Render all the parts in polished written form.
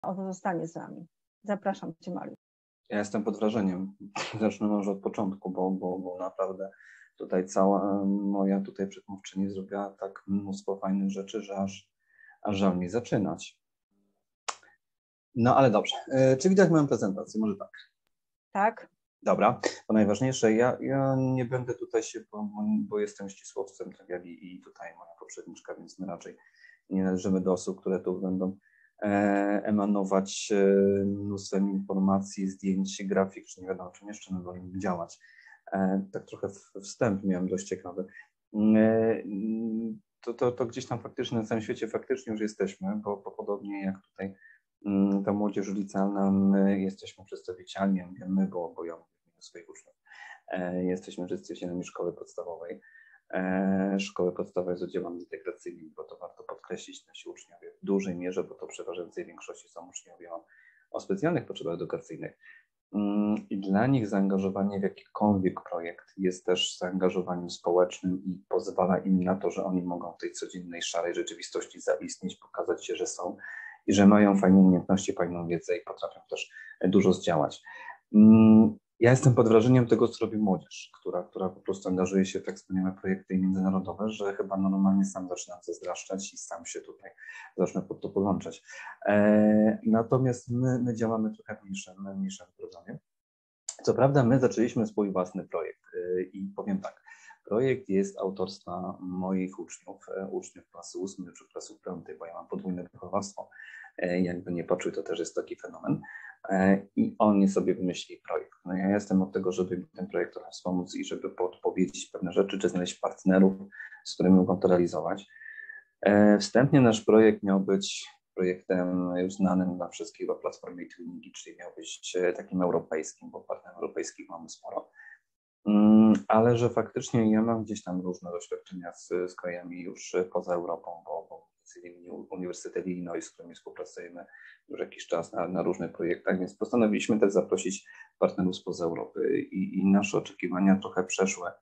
oto zostanie z nami. Zapraszam Cię, Mariusz. Ja jestem pod wrażeniem. Zacznę może od początku, bo naprawdę tutaj cała moja tutaj przedmówczyni zrobiła tak mnóstwo fajnych rzeczy, że aż żal mi zaczynać. No ale dobrze. Czy widać moją prezentację? Może tak. Tak. Dobra. To najważniejsze, ja nie będę tutaj się, bo jestem ścisłowcem, tak jak i tutaj moja poprzedniczka, więc my raczej nie należymy do osób, które tu będą emanować mnóstwem informacji, zdjęć, grafik, czy nie wiadomo czym jeszcze, no wolimy działać. Tak trochę wstęp miałem dość ciekawy. To gdzieś tam faktycznie na całym świecie faktycznie już jesteśmy, bo podobnie jak tutaj ta młodzież licealna, my jesteśmy przedstawicielami, my, bo ja mówię swoich uczniów, jesteśmy przedstawicielami szkoły podstawowej. Szkoły podstawowej z oddziałami integracyjnymi, bo to warto podkreślić, nasi uczniowie w dużej mierze, bo to przeważającej większości są uczniowie o specjalnych potrzebach edukacyjnych. I dla nich zaangażowanie w jakikolwiek projekt jest też zaangażowaniem społecznym i pozwala im na to, że oni mogą w tej codziennej, szarej rzeczywistości zaistnieć, pokazać się, że są i że mają fajne umiejętności, fajną wiedzę i potrafią też dużo zdziałać. Ja jestem pod wrażeniem tego, co robi młodzież, która po prostu angażuje się w tak wspaniałe projekty międzynarodowe, że chyba normalnie sam zaczynam zazdraszczać i sam się tutaj zacznę pod to podłączać. Natomiast my działamy trochę w mniejszym programie. Co prawda my zaczęliśmy swój własny projekt i powiem tak, projekt jest autorstwa moich uczniów klasy 8 czy klasy 5, bo ja mam podwójne wychowawstwo. Jakby nie poczuł, to też jest taki fenomen. I oni sobie wymyślili projekt. No ja jestem od tego, żeby ten projekt trochę wspomóc i żeby podpowiedzieć pewne rzeczy, czy znaleźć partnerów, z którymi mogą to realizować. Wstępnie nasz projekt miał być projektem już znanym dla wszystkich w platformie Twinningi, czyli miał być takim europejskim, bo partnerów europejskich mamy sporo. Ale że faktycznie ja mam gdzieś tam różne doświadczenia z krajami już poza Europą, bo Uniwersytet Illinois, z którymi współpracujemy już jakiś czas na różnych projektach, więc postanowiliśmy też zaprosić partnerów spoza Europy i nasze oczekiwania trochę przeszły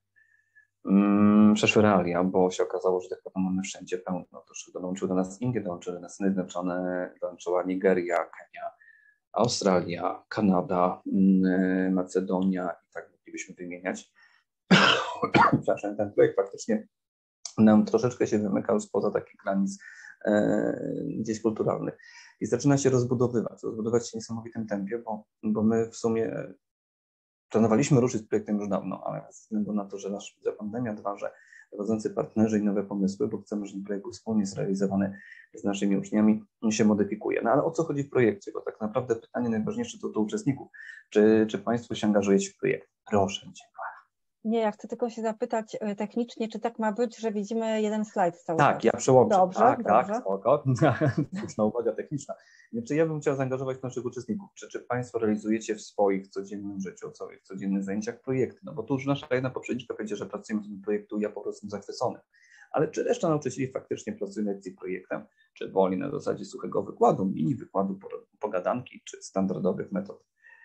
realia, bo się okazało, że tak powiem mamy wszędzie pełno. To dołączyły do nas Indie, dołączyły do nas Stany Zjednoczone, dołączyła Nigeria, Kenia, Australia, Kanada, Macedonia i tak moglibyśmy wymieniać. Przepraszam, ten projekt faktycznie nam troszeczkę się wymykał spoza takich granic gdzieś kulturalnych i zaczyna się rozbudowywać się w niesamowitym tempie, bo my w sumie planowaliśmy ruszyć z projektem już dawno, ale ze względu na to, że nas widzę pandemia, że prowadzący partnerzy i nowe pomysły, bo chcemy, żeby projekt był wspólnie zrealizowany z naszymi uczniami, się modyfikuje. No ale o co chodzi w projekcie? Bo tak naprawdę pytanie najważniejsze to do uczestników. Czy Państwo się angażujecie w projekt? Proszę Cię. Nie, ja chcę tylko się zapytać technicznie, czy tak ma być, że widzimy jeden slajd cały czas? Tak, ja przełączę. Dobrze, tak, spoko. Słuszna uwaga techniczna. Czy ja bym chciał zaangażować naszych uczestników? Czy Państwo realizujecie w swoich codziennym życiu, w codziennych zajęciach projekty? No bo tu już nasza jedna poprzedniczka powiedziała, że pracujemy w tym projektu i ja po prostu jestem zachwycony. Ale czy reszta nauczycieli faktycznie pracuje nad tym projektem? Czy woli na zasadzie suchego wykładu, mini wykładu, pogadanki, czy standardowych metod?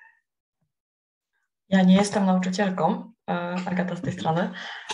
Ja nie jestem nauczycielką, Agata z tej strony,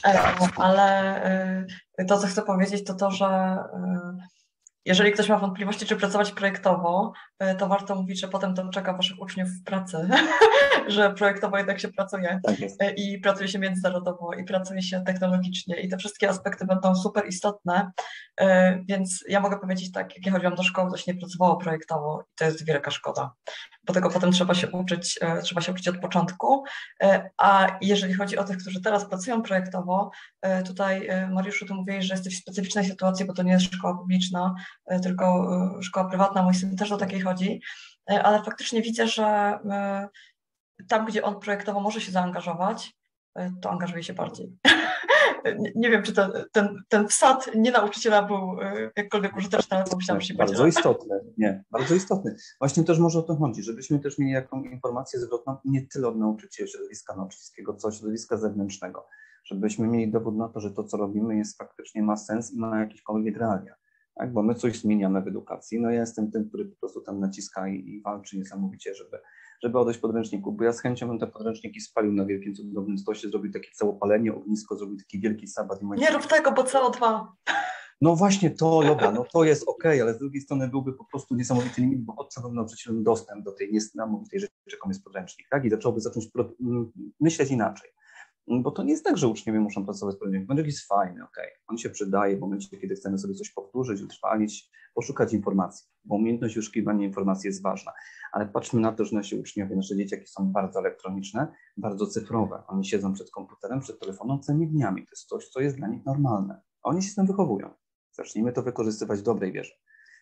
ale to, co chcę powiedzieć, to, że jeżeli ktoś ma wątpliwości, czy pracować projektowo, to warto mówić, że potem to czeka Waszych uczniów w pracy, że projektowo jednak się pracuje i pracuje się międzynarodowo i pracuje się technologicznie i te wszystkie aspekty będą super istotne, więc ja mogę powiedzieć tak, jak ja chodziłam do szkoły, to się nie pracowało projektowo i to jest wielka szkoda, bo tego potem trzeba się uczyć od początku, a jeżeli chodzi o tych, którzy teraz pracują projektowo, tutaj Mariuszu, ty mówiłeś, że jesteś w specyficznej sytuacji, bo to nie jest szkoła publiczna, tylko szkoła prywatna, mój syn też do takiej chodzi, ale faktycznie widzę, że tam, gdzie on projektowo może się zaangażować, to angażuje się bardziej. Nie wiem, czy ten wsad nie nauczyciela był jakkolwiek użyteczny, ale pomyślałam, że się bardzo istotny, bardzo istotny. Właśnie też może o to chodzi, żebyśmy też mieli jakąś informację zwrotną nie tyle od nauczyciela, środowiska nauczycielskiego, co środowiska zewnętrznego, żebyśmy mieli dowód na to, że to, co robimy, jest faktycznie ma sens i ma jakiekolwiek realia. Tak? Bo my coś zmieniamy w edukacji. No ja jestem tym, który po prostu tam naciska i walczy niesamowicie, żeby odejść podręczniku, bo ja z chęcią bym te podręczniki spalił na wielkim cudownym stosie, zrobił takie całopalenie, ognisko, zrobił taki wielki sabat. Nie rób tego, bo CO2. No właśnie to, dobra, no to jest okej, ale z drugiej strony byłby po prostu niesamowity limit, bo oddałbym nauczycielom dostęp do tej niesamowitej rzeczy, jaką jest podręcznik, tak? I zacząłby zacząć myśleć inaczej. Bo to nie jest tak, że uczniowie muszą pracować z podręcznikiem. Podręcznik jest fajny, on się przydaje w momencie, kiedy chcemy sobie coś powtórzyć, utrwalić, poszukać informacji, bo umiejętność wyszukiwania informacji jest ważna. Ale patrzmy na to, że nasi uczniowie, nasze dzieciaki są bardzo elektroniczne, bardzo cyfrowe. Oni siedzą przed komputerem, przed telefonem całymi dniami. To jest coś, co jest dla nich normalne. Oni się z tym wychowują. Zacznijmy to wykorzystywać w dobrej wierze.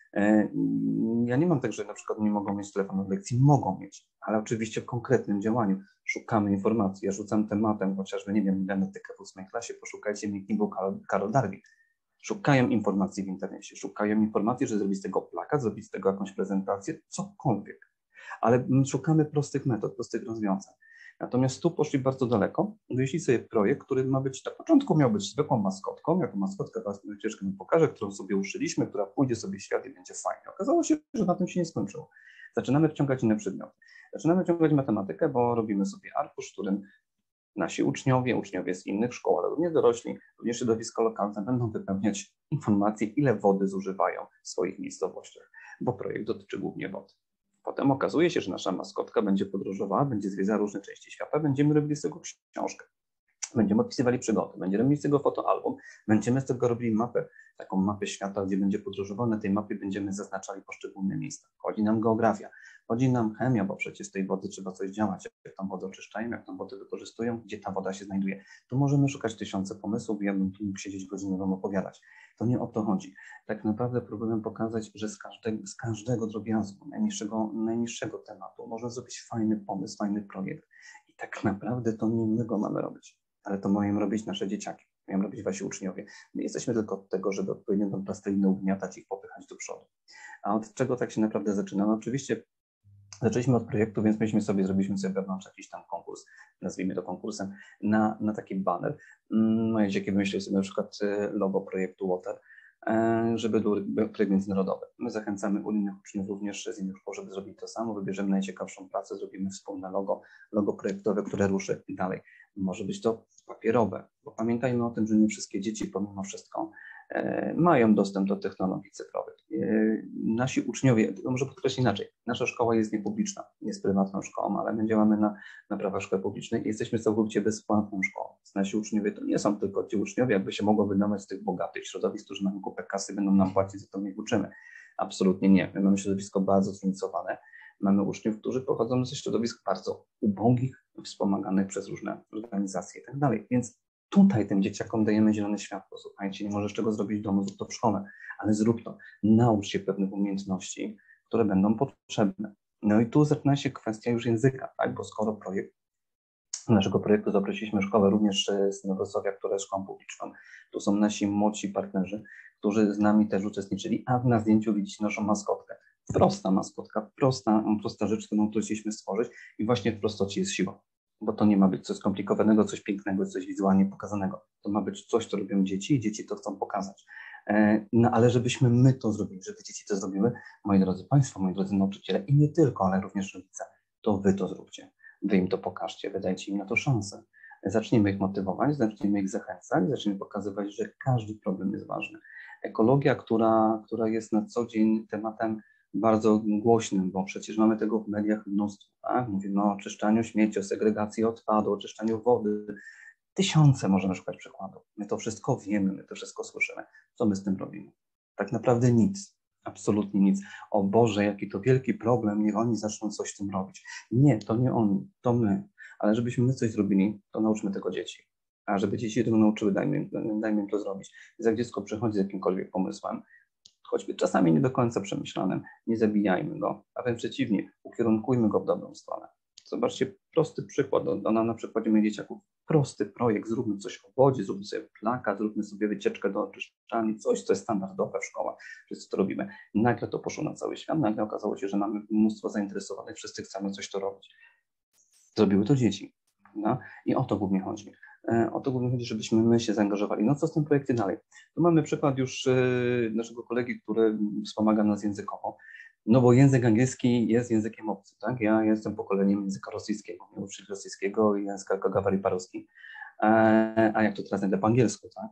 Ja nie mam tak, że na przykład nie mogą mieć telefonu w lekcji, mogą mieć, ale oczywiście w konkretnym działaniu. Szukamy informacji, ja rzucam tematem, chociażby, nie wiem, genetykę w 8 klasie, poszukajcie mi, kim był Karol Darwin. Szukają informacji w internecie, szukają informacji, że zrobić z tego plakat, zrobić z tego jakąś prezentację, cokolwiek. Ale szukamy prostych metod, prostych rozwiązań. Natomiast tu poszli bardzo daleko, wymyślili sobie projekt, który ma być, na początku miał być zwykłą maskotką, jako maskotkę was ucieczkę mi pokażę, którą sobie uszyliśmy, która pójdzie sobie w świat i będzie fajnie. Okazało się, że na tym się nie skończyło. Zaczynamy wciągać inne przedmioty. Zaczynamy wciągać matematykę, bo robimy sobie arkusz, w którym nasi uczniowie z innych szkół, ale również dorośli, również środowisko lokalne będą wypełniać informacje, ile wody zużywają w swoich miejscowościach, bo projekt dotyczy głównie wody. Potem okazuje się, że nasza maskotka będzie podróżowała, będzie zwiedzała różne części świata, będziemy robili z tego książkę, będziemy opisywali przygody, będziemy robili z tego fotoalbum, będziemy z tego robili mapę, taką mapę świata, gdzie będzie podróżował, na tej mapie będziemy zaznaczali poszczególne miejsca. Chodzi nam geografia, chodzi nam chemia, bo przecież z tej wody trzeba coś działać, jak tą wodę oczyszczają, jak tą wodę wykorzystują, gdzie ta woda się znajduje. Tu możemy szukać tysiące pomysłów i ja bym tu mógł siedzieć godzinę wam opowiadać. To nie o to chodzi. Tak naprawdę próbuję pokazać, że z każdego drobiazgu, najniższego tematu można zrobić fajny pomysł, fajny projekt. I tak naprawdę to nie my go mamy robić, ale to mają robić nasze dzieciaki, mają robić wasi uczniowie. My jesteśmy tylko od tego, żeby odpowiednio tą plastelinę ugniatać i popychać do przodu. A od czego tak się naprawdę zaczyna? No oczywiście zaczęliśmy od projektu, więc zrobiliśmy sobie wewnątrz jakiś tam konkurs, nazwijmy to konkursem, na taki banner. Moje dzieci wymyśliły sobie na przykład logo projektu Water, żeby był projekt międzynarodowy. My zachęcamy innych uczniów również z innych szkół, żeby zrobili to samo, wybierzemy najciekawszą pracę, zrobimy wspólne logo projektowe, które ruszy dalej. Może być to papierowe, bo pamiętajmy o tym, że nie wszystkie dzieci pomimo wszystko mają dostęp do technologii cyfrowych. Nasi uczniowie, może podkreślić inaczej, nasza szkoła jest niepubliczna, jest prywatną szkołą, ale my działamy na prawach szkoły publicznej i jesteśmy całkowicie bezpłatną szkołą. Nasi uczniowie to nie są tylko ci uczniowie, jakby się mogło wydawać z tych bogatych środowisk, którzy mają kupę kasy, będą nam płacić za to, my ich uczymy. Absolutnie nie. My mamy środowisko bardzo zróżnicowane. Mamy uczniów, którzy pochodzą ze środowisk bardzo ubogich, wspomaganych przez różne organizacje i tak dalej. Więc tutaj tym dzieciakom dajemy zielone światło. Słuchajcie, nie możesz czego zrobić w domu, zrób to w szkole, ale zrób to. Naucz się pewnych umiejętności, które będą potrzebne. No i tu zaczyna się kwestia już języka, tak? Bo skoro naszego projektu zaprosiliśmy szkołę również z Wrocławia, która jest szkołą publiczną. Tu są nasi młodsi partnerzy, którzy z nami też uczestniczyli, a na zdjęciu widzicie naszą maskotkę. Prosta maskotka, prosta rzecz, którą tu chcieliśmy stworzyć i właśnie w prostocie jest siła. Bo to nie ma być coś skomplikowanego, coś pięknego, coś wizualnie pokazanego. To ma być coś, co robią dzieci i dzieci to chcą pokazać. No ale żebyśmy my to zrobili, żeby dzieci to zrobiły, moi drodzy Państwo, moi drodzy nauczyciele i nie tylko, ale również rodzice, to Wy to zróbcie. Wy im to pokażcie, wydajcie im na to szansę. Zacznijmy ich motywować, zacznijmy ich zachęcać, zacznijmy pokazywać, że każdy problem jest ważny. Ekologia, która jest na co dzień tematem bardzo głośnym, bo przecież mamy tego w mediach mnóstwo, tak? Mówimy o oczyszczaniu śmieci, o segregacji odpadu, o oczyszczaniu wody. Tysiące możemy szukać przykładów. My to wszystko wiemy, my to wszystko słyszymy. Co my z tym robimy? Tak naprawdę nic. Absolutnie nic. O Boże, jaki to wielki problem, niech oni zaczną coś z tym robić. Nie, to nie oni, to my. Ale żebyśmy my coś zrobili, to nauczmy tego dzieci. A żeby dzieci tego nauczyły, dajmy im to zrobić. Więc jak dziecko przychodzi z jakimkolwiek pomysłem, choćby czasami nie do końca przemyślanym, nie zabijajmy go, a wręcz przeciwnie, ukierunkujmy go w dobrą stronę. Zobaczcie, prosty przykład, na przykładzie moich dzieciaków, prosty projekt, zróbmy coś o wodzie, zróbmy sobie plakat, zróbmy sobie wycieczkę do oczyszczalni, coś, co jest standardowe w szkołach, wszyscy to robimy. Nagle to poszło na cały świat, nagle okazało się, że mamy mnóstwo zainteresowanych, wszyscy chcemy coś to robić. Zrobiły to dzieci, no? I o to głównie chodzi. O to głównie chodzi, żebyśmy my się zaangażowali. No co z tym projektem dalej? Tu mamy przykład już naszego kolegi, który wspomaga nas językowo. No bo język angielski jest językiem obcym, tak? Ja jestem pokoleniem języka rosyjskiego, miałem uczyć rosyjskiego i języka gawari paruski. A jak to teraz znajdę po angielsku, tak?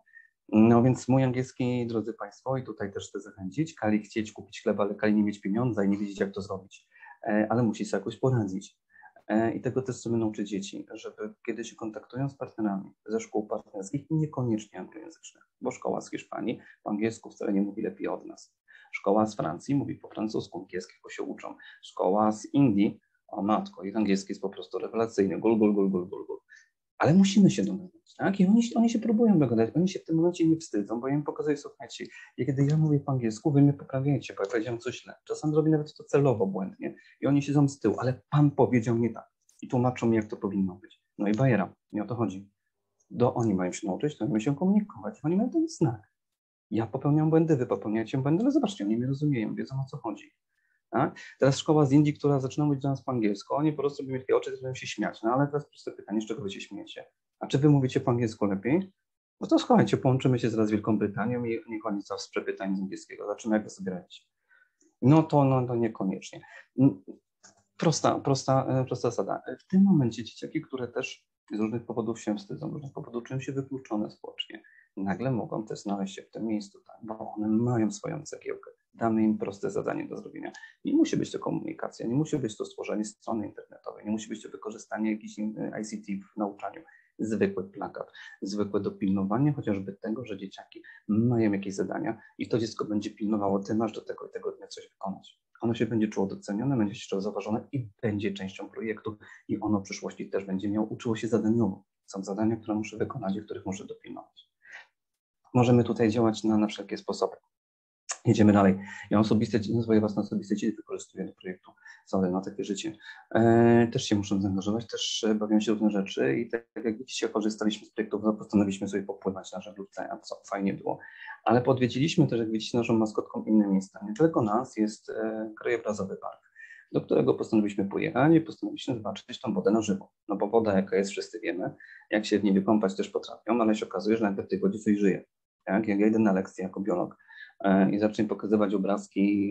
No więc mój angielski, drodzy Państwo, i tutaj też chcę zachęcić, Kali chcieć kupić chleb, ale Kali nie mieć pieniądza i nie wiedzieć, jak to zrobić, ale musi sobie jakoś poradzić. I tego też chcemy nauczyć dzieci, żeby kiedy się kontaktują z partnerami ze szkół partnerskich i niekoniecznie anglojęzycznych, bo szkoła z Hiszpanii po angielsku wcale nie mówi lepiej od nas. Szkoła z Francji mówi po francusku, angielskiego się uczą. Szkoła z Indii, o matko, ich angielski jest po prostu rewelacyjny, gul, gul, gul, gul, gul, gul. Ale musimy się dogadać, tak? I oni się próbują dogadać, oni się w tym momencie nie wstydzą, bo ja im pokazuję, słuchajcie, kiedy ja mówię po angielsku, wy mnie poprawiacie, bo ja powiedziałem coś źle. Czasem robię nawet to celowo, błędnie i oni siedzą z tyłu, ale pan powiedział nie tak i tłumaczą mi, jak to powinno być. No i bajera, nie o to chodzi. Oni mają się nauczyć, to mają się komunikować, oni mają ten znak. Ja popełniam błędy, wy popełniacie błędy, ale zobaczcie, oni mnie rozumieją, wiedzą, o co chodzi. Tak? Teraz szkoła z Indii, która zaczyna mówić do nas po angielsku, oni po prostu robią takie oczy, zaczynają się śmiać. No ale teraz proste pytanie, z czego wy się śmiejecie? A czy wy mówicie po angielsku lepiej? No to słuchajcie, połączymy się zaraz z Wielką Brytanią i niech oni zawsze pytań z angielskiego. Zobaczymy, jak wy sobie radzicie. No to niekoniecznie. Prosta zasada. W tym momencie dzieciaki, które też z różnych powodów się wstydzą, z różnych powodów czują się wykluczone społecznie, nagle mogą też znaleźć się w tym miejscu, tak? Bo one mają swoją cegiełkę. Damy im proste zadanie do zrobienia. Nie musi być to komunikacja, nie musi być to stworzenie strony internetowej, nie musi być to wykorzystanie jakichś ICT w nauczaniu. Zwykły plakat, zwykłe dopilnowanie chociażby tego, że dzieciaki mają jakieś zadania i to dziecko będzie pilnowało, ty masz do tego i tego dnia coś wykonać. Ono się będzie czuło docenione, będzie się czuło zauważone i będzie częścią projektu i ono w przyszłości też będzie uczyło się zadaniowo. Są zadania, które muszę wykonać i których muszę dopilnować. Możemy tutaj działać na wszelkie sposoby. Jedziemy dalej. Ja swoje własne osobiste dzieci wykorzystuję do projektu Sorry, no takie życie. Też się muszą zaangażować, też bawią się różne rzeczy i tak jak widzicie, korzystaliśmy z projektów, postanowiliśmy sobie popływać na żaglówce, a co fajnie było. Ale podwiedziliśmy też, jak widzicie, naszą maskotką inne miejsca. Niedaleko nas jest krajobrazowy park, do którego postanowiliśmy pojechać i postanowiliśmy zobaczyć tą wodę na żywo. No bo woda jaka jest, wszyscy wiemy, jak się w niej wykąpać też potrafią, ale się okazuje, że nagle w tej wodzie coś żyje. Tak? Jak ja idę na lekcję jako biolog i zacznę pokazywać obrazki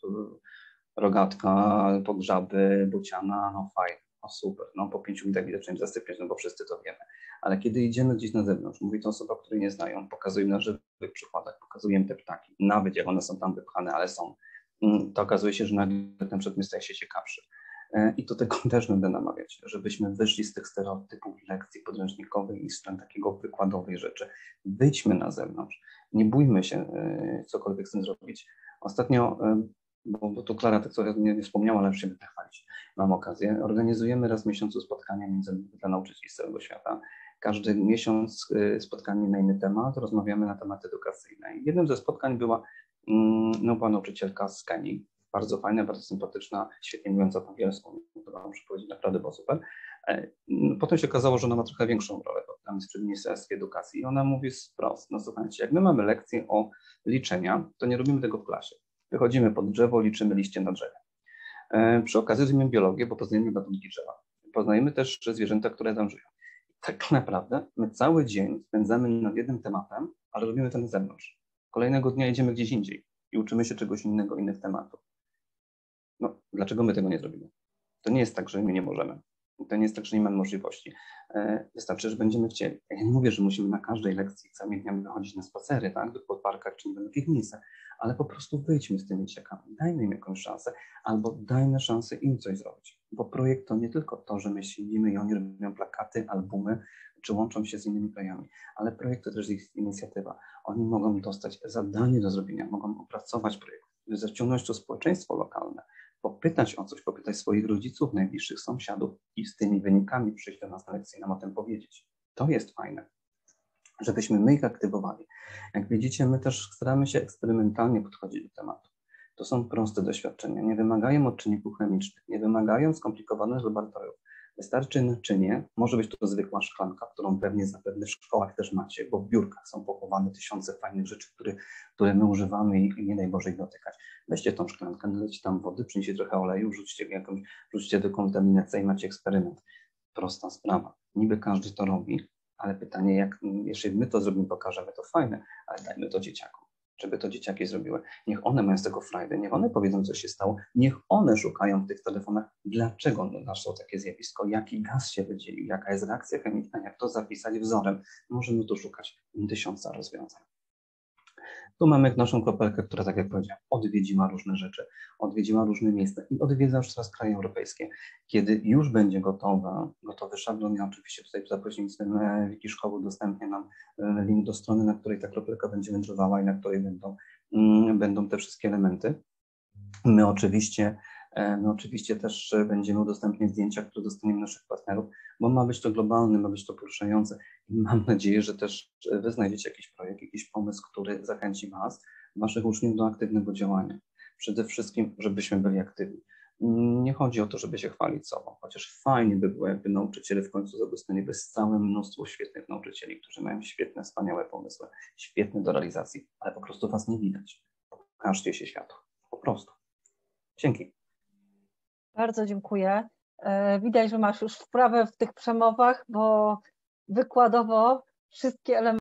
rogatka, podżaby, bociana, no fajnie, no super, no po 5 minutach widać, zacząłem zasypiać, no bo wszyscy to wiemy. Ale kiedy idziemy gdzieś na zewnątrz, mówi to osoba, której nie znają, pokazuję na żywych przykładach, pokazuję te ptaki, nawet jak one są tam wypchane, ale są, to okazuje się, że nagle ten przedmiot staje się ciekawszy. I do tego też będę namawiać, żebyśmy wyszli z tych stereotypów lekcji podręcznikowych i z takiego wykładowej rzeczy. Wyjdźmy na zewnątrz, nie bójmy się cokolwiek z tym zrobić. Ostatnio, bo tu Klara tak sobie nie wspomniała, ale już się będę chwalić, mam okazję, organizujemy raz w miesiącu spotkania międzynarodowe dla nauczycieli z całego świata. Każdy miesiąc spotkanie na inny temat, rozmawiamy na temat edukacyjny. Jednym ze spotkań była nauczycielka z Kenii, bardzo fajna, bardzo sympatyczna, świetnie mówiąca po angielsku, to muszę powiedzieć, naprawdę było super. Potem się okazało, że ona ma trochę większą rolę, bo tam jest przy Ministerstwie Edukacji i ona mówi wprost, no słuchajcie, jak my mamy lekcję o liczenia, to nie robimy tego w klasie. Wychodzimy pod drzewo, liczymy liście na drzewie. Przy okazji zrobimy biologię, bo poznajemy gatunki drzewa. Poznajemy też zwierzęta, które tam żyją. Tak naprawdę my cały dzień spędzamy nad jednym tematem, ale robimy to na zewnątrz. Kolejnego dnia jedziemy gdzieś indziej i uczymy się czegoś innego, innych tematów. No, dlaczego my tego nie zrobimy? To nie jest tak, że my nie możemy. To nie jest tak, że nie mamy możliwości. Wystarczy, że będziemy chcieli. Ja nie mówię, że musimy na każdej lekcji całymi dniami wychodzić na spacery, tak, po parkach czy w takich miejscach, ale po prostu wyjdźmy z tymi dzieciakami, dajmy im jakąś szansę, albo dajmy szansę im coś zrobić. Bo projekt to nie tylko to, że my siedzimy i oni robią plakaty, albumy, czy łączą się z innymi krajami, ale projekt to też ich inicjatywa. Oni mogą dostać zadanie do zrobienia, mogą opracować projekt, zaciągnąć to społeczeństwo lokalne, popytać o coś, popytać swoich rodziców, najbliższych sąsiadów i z tymi wynikami przyjść do nas na lekcję i nam o tym powiedzieć. To jest fajne, żebyśmy my ich aktywowali. Jak widzicie, my też staramy się eksperymentalnie podchodzić do tematu. To są proste doświadczenia, nie wymagają odczynników chemicznych, nie wymagają skomplikowanych laboratoriów. Wystarczy naczynie, może być to zwykła szklanka, którą pewnie zapewne w szkołach też macie, bo w biurkach są pochowane tysiące fajnych rzeczy, które my używamy i nie daj Boże ich dotykać. Weźcie tą szklankę, nalejcie tam wody, przynieście trochę oleju, rzućcie do kontaminacji i macie eksperyment. Prosta sprawa. Niby każdy to robi, ale pytanie, jeśli my to zrobimy, pokażemy, to fajne, ale dajmy to dzieciakom. żeby to dzieciaki zrobiły. Niech one mają z tego frajdę, niech one powiedzą, co się stało, niech one szukają w tych telefonach, dlaczego naszło takie zjawisko, jaki gaz się wydzielił, jaka jest reakcja chemiczna, jak to zapisać wzorem. Możemy tu szukać 1000 rozwiązań. Tu mamy naszą kropelkę, która, tak jak powiedziałem, odwiedziła różne rzeczy, odwiedziła różne miejsca i odwiedza już teraz kraje europejskie. Kiedy już będzie gotowy szablon, ja oczywiście tutaj za pośrednictwem Wiki Szkoły udostępnię nam link do strony, na której ta kropelka będzie wędrowała i na której będą te wszystkie elementy. My oczywiście też będziemy udostępniać zdjęcia, które dostaniemy naszych partnerów, bo ma być to globalne, ma być to poruszające i mam nadzieję, że też Wy znajdziecie jakiś projekt, jakiś pomysł, który zachęci Was, Waszych uczniów do aktywnego działania. Przede wszystkim, żebyśmy byli aktywni. Nie chodzi o to, żeby się chwalić sobą, chociaż fajnie by było, jakby nauczyciele w końcu zostanieby całe mnóstwo świetnych nauczycieli, którzy mają świetne, wspaniałe pomysły, świetne do realizacji, ale po prostu Was nie widać. Pokażcie się światu. Po prostu. Dzięki. Bardzo dziękuję. Widać, że masz już wprawę w tych przemowach, bo wykładowo wszystkie elementy